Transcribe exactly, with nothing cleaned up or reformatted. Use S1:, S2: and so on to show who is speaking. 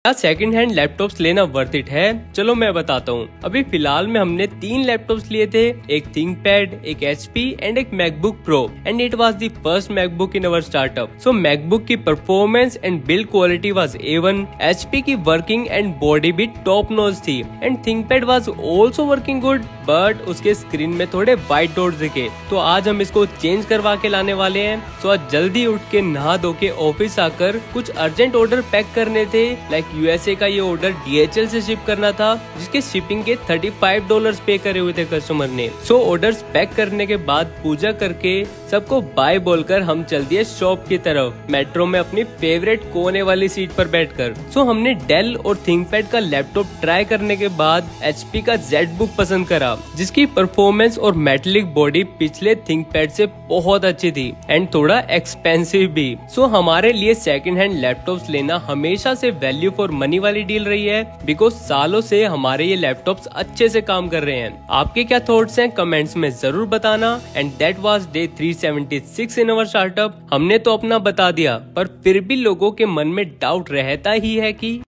S1: क्या second hand laptops लेना worth it है? चलो मैं बताता हूँ। अभी फिलहाल में हमने तीन लैपटॉप्स लिए थे, एक थिंकपैड, एक एचपी एंड एक MacBook Pro, and it was the first MacBook in our startup. So MacBook की performance and build quality was A one, HP की वर्किंग एंड बॉडी भी टॉप नॉच थी, and ThinkPad was also working good, but उसके screen में थोड़े white dots दिखे। तो आज हम इसको चेंज करवा के लाने वाले हैं। सो आज जल्दी उठ के नहा धो के ऑफिस आकर कुछ अर्जेंट ऑर्डर पैक करने थे। लाइक यूएसए का ये ऑर्डर डीएचएल से शिप करना था, जिसके शिपिंग के पैंतीस डॉलर्स पे करे हुए थे कस्टमर ने। सो ऑर्डर्स पैक करने के बाद पूजा करके सबको बाय बोलकर हम चल दिए शॉप की तरफ, मेट्रो में अपनी फेवरेट कोने वाली सीट पर बैठकर। सो हमने डेल और थिंकपैड का लैपटॉप ट्राई करने के बाद एचपी का जेड बुक पसंद करा, जिसकी परफॉर्मेंस और मेटेलिक बॉडी पिछले थिंकपैड से बहुत अच्छी थी एंड थोड़ा एक्सपेंसिव भी। सो हमारे लिए सेकंड हैंड लैपटॉप्स लेना हमेशा से वैल्यू फॉर मनी वाली डील रही है, बिकॉज सालों से हमारे ये लैपटॉप्स अच्छे से काम कर रहे हैं। आपके क्या थॉट्स हैं कमेंट्स में जरूर बताना। And that was day three seventy six in our startup. हमने तो अपना बता दिया, पर फिर भी लोगों के मन में डाउट रहता ही है कि